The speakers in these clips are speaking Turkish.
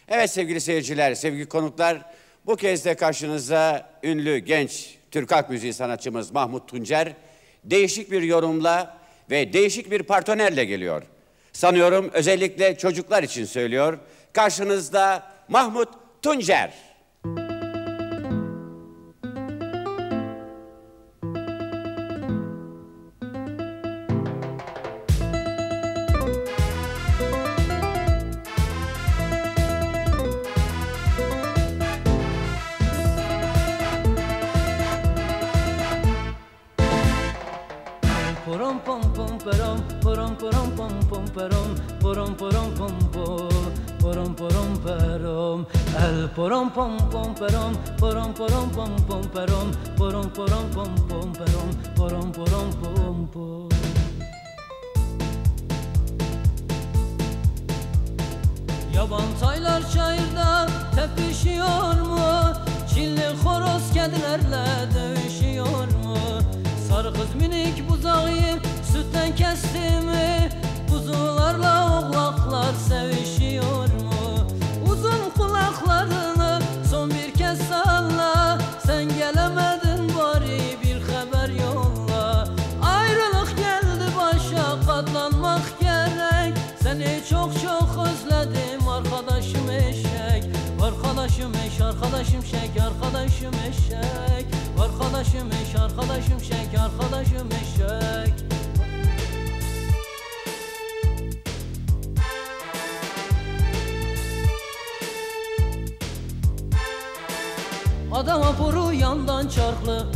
Evet sevgili seyirciler, sevgili konuklar, bu kez de karşınızda ünlü genç Türk halk müziği sanatçımız Mahmut Tuncer değişik bir yorumla ve değişik bir partonerle geliyor. Sanıyorum özellikle çocuklar için söylüyor. Karşınızda Mahmut Tuncer. Porom pom pom perom, porom porom pom pom perom, porom porom pom pom, porom porom perom, el porom pom pom perom, porom porom pom pom perom, porom porom pom pom perom, porom porom pom pom. Yaban taylar çayırda tepişiyor mu? Çilli horoz kedilerle dövüşüyor mu? Sarı kız minik buzağı sütten kesti mi? Kuzularla oğlaklar sevişiyor mu? Uzun kulaklarını son bir kez salla. Sen gelemedin bari bir haber yolla. Ayrılık geldi başa, katlanmak gerek. Seni çok çok özledim arkadaşım eşek. Arkadaşım eş, arkadaşım şek, arkadaşım eşek. Arkadaşım eş, arkadaşım şek, arkadaşım eşek. Adam vapuru yandan çarklı,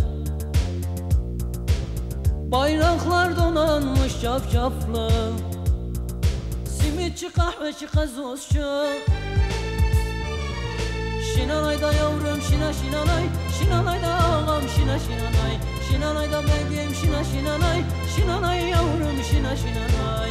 bayraklar donanmış cafcaflı. Simitçi, kahveci, gazozcu. Şinanayda yavrum şina şinanay, şinanayda ağam şina şinanay, şinanayda bebeğim şina şinanay, şinanay yavrum şina şinanay.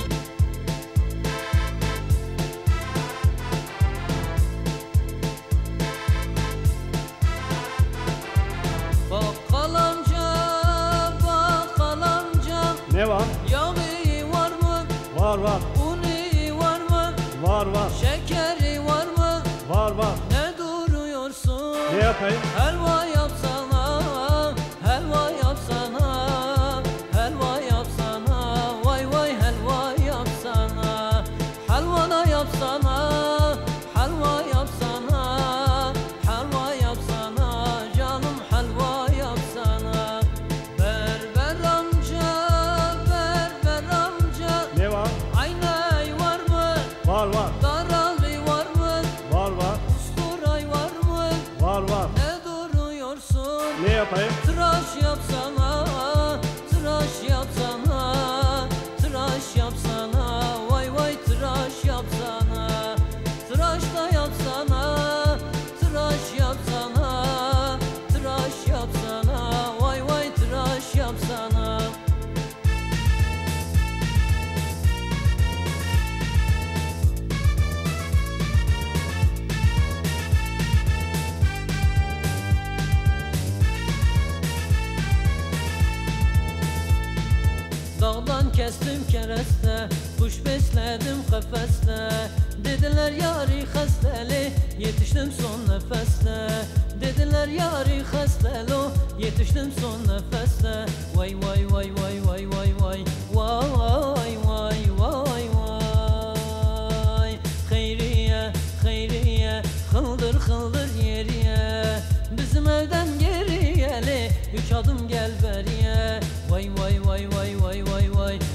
Bakkal amca, bakkal amca. Ne var? Yağı var mı? Var var. Unu var mı? Var var. Şekeri var mı? Var var. Ne yapayım? Helva yapsana, helva yapsana, helva yapsana, vay vay helva yapsana, helva da yapsana, helva yapsana, helva yapsana, canım helva yapsana. Berber amca, berber amca. Ne var? Aynay var mı? Var var. Daralvi var mı? Var var. Usturay var mı? Var var. Ne duruyorsun? Ne yapayım? Tıraş yapsana, tıraş yapsana, tıraş yapsana, vay vay tıraş yapsana, tıraş da yapsana, tıraş yapsana, tıraş yapsana, vay vay tıraş yapsana. Dağdan kestim kereste, kuş besledim kafeste. Dediler yari hasteli, yetiştim son nefeste. Dediler yari hastelo, yetiştim son nefeste. Vay vay vay vay vay vay vay, vay vay vay vay. Hayriye, hayriye, hıldır hıldır yeriye. Bizim evden geriyeli, 3 adım gel beriye. Vay vay vay vay vay vay vay.